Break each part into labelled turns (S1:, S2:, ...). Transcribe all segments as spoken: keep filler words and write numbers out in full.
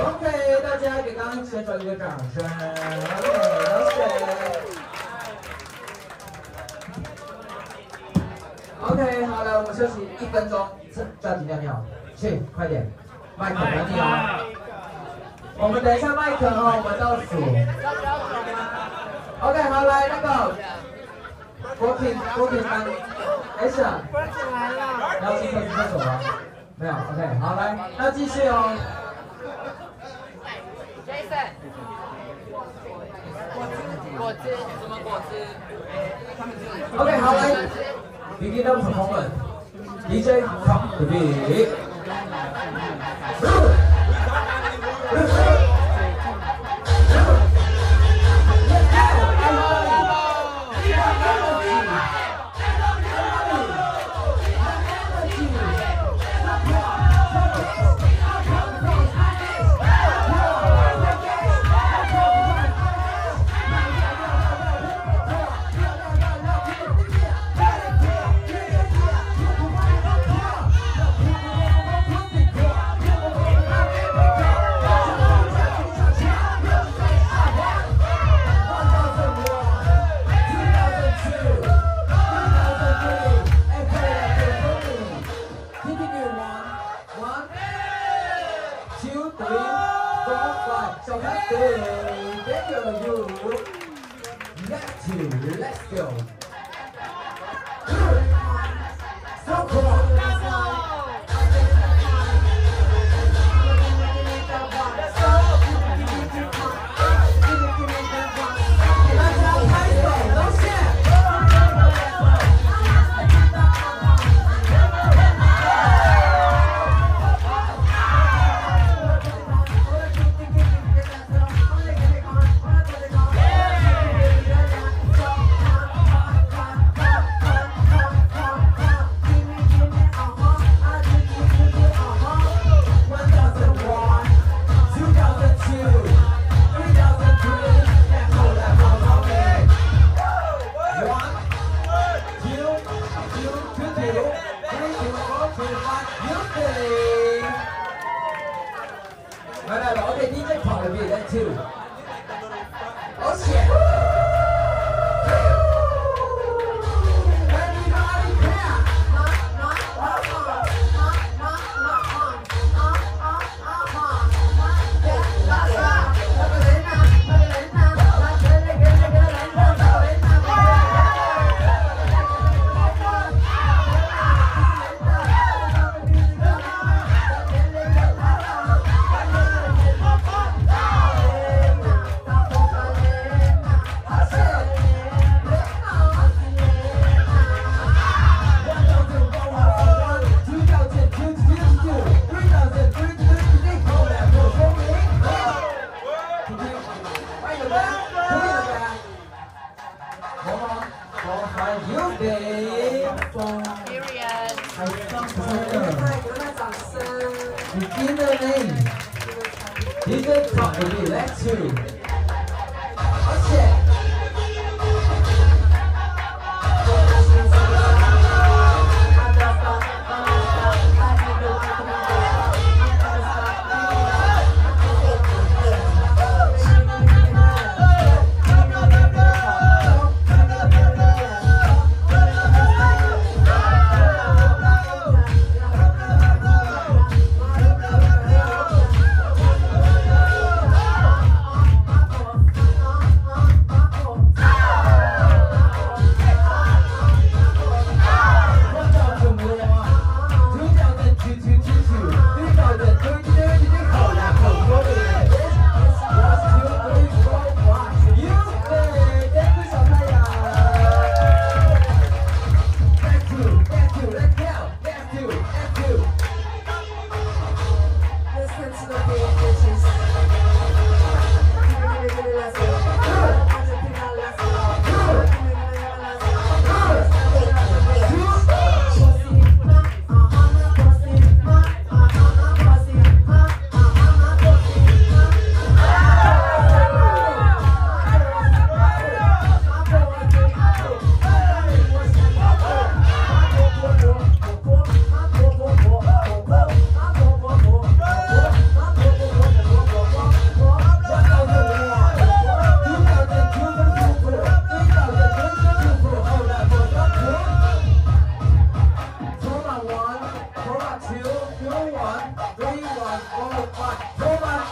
S1: OK， 大家给刚刚选手一个掌声。OK， 谢谢。OK， 好了，我们休息一分钟，抓紧尿尿，去，快点，麦克等你哦。我们等一下麦克哦，我们倒数。OK， 好，来那个。 国品国品班 ，S 啊，然后去测试厕所吗？没有 ，OK， 好来，那继续哦。Jason， 果汁，什么果汁 ？OK， 好来 ，begin the performance，D J top the beat。Let's go. So cool. Okay, D J part of it, that too. Oh shit! Begin the name. D J top will be let's two. Oh shit.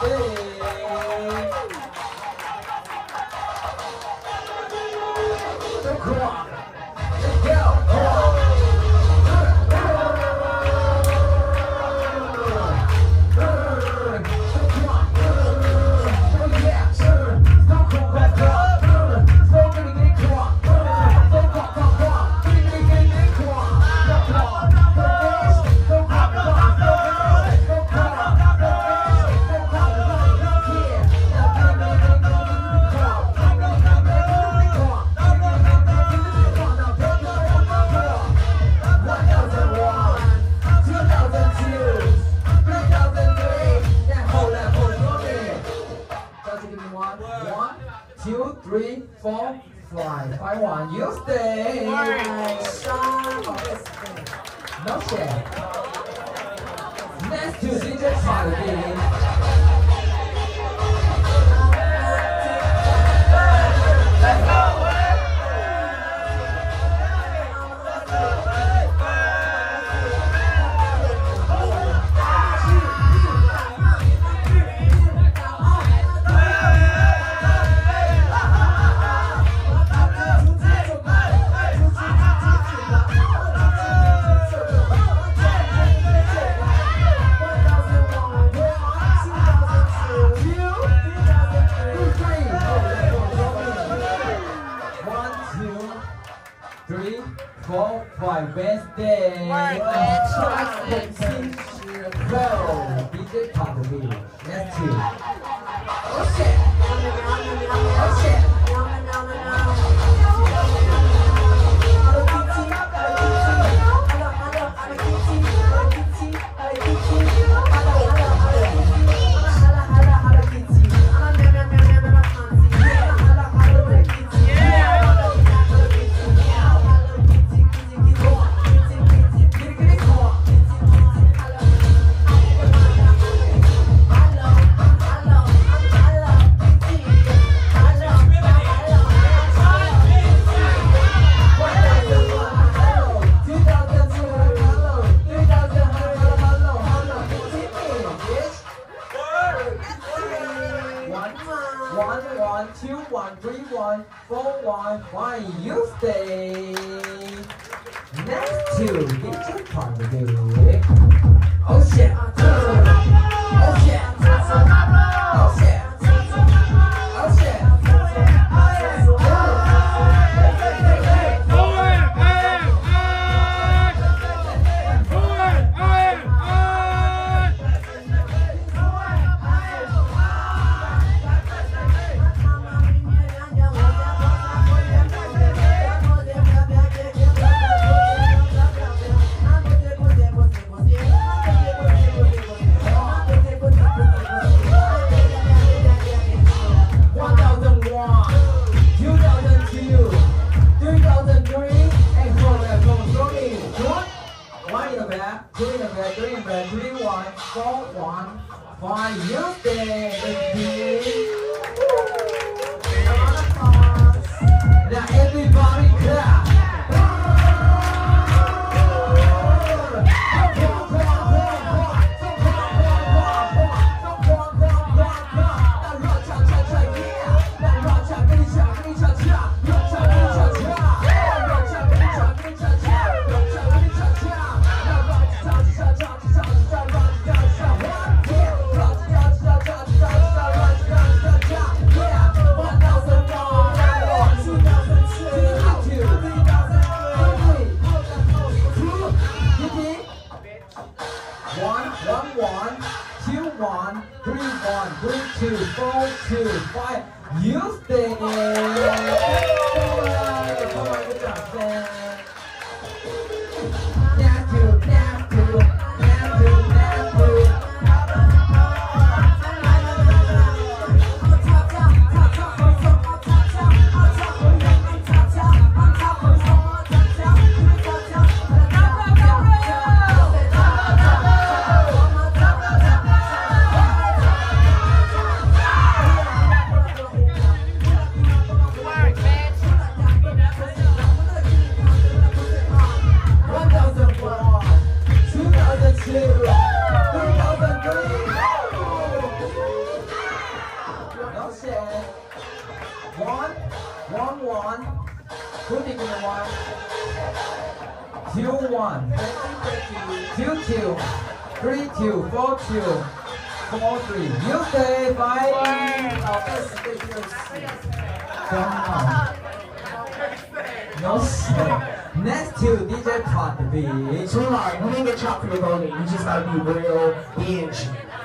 S2: Right, man.
S1: Booty in one. Two one. Two two. Three two. Four two. Four three. You stay. Five. Come on. No shit. Next to D J Pot the beat.
S2: Sweetheart, you didn't get chopped for your voting. You just gotta be real binge.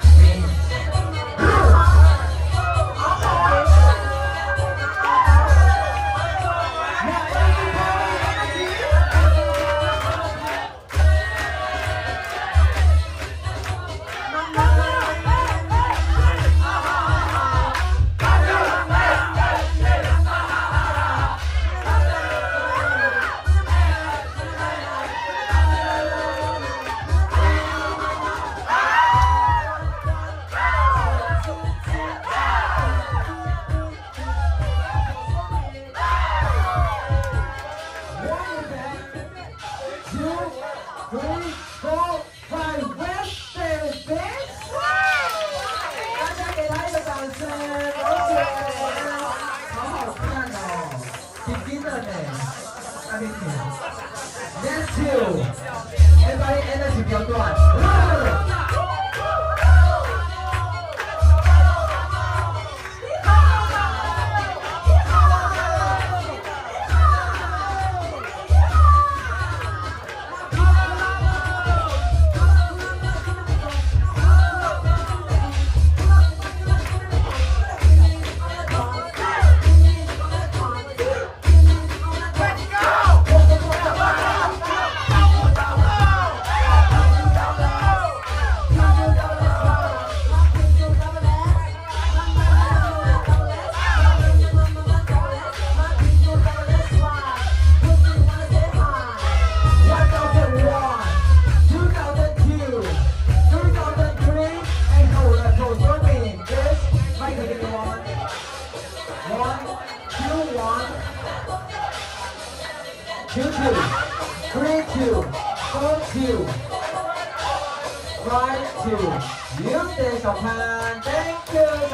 S1: Next two. Everybody energy 比较短。Two two, three two, four two, five two. You stay 小潘 ，Thank you 小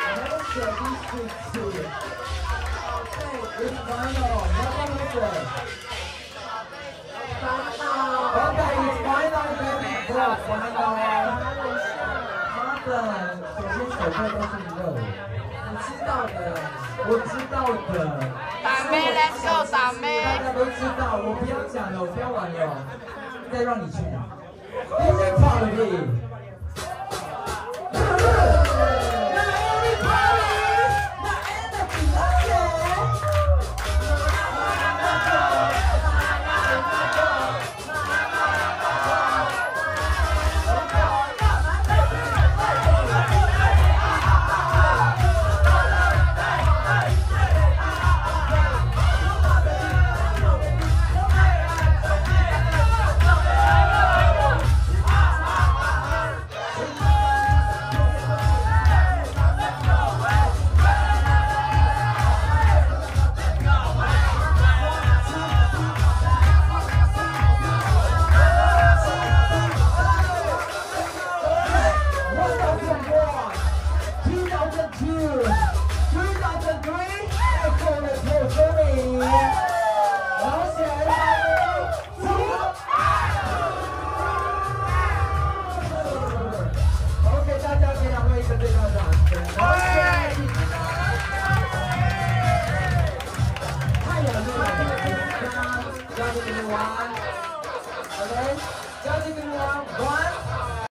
S1: 熊。It's final. 乐园。我知道的，我知道的。
S3: 打妹 ，Let's go， 打妹。
S1: 大家都知道，我不要讲了，我不要玩了，再让你去。Music Party。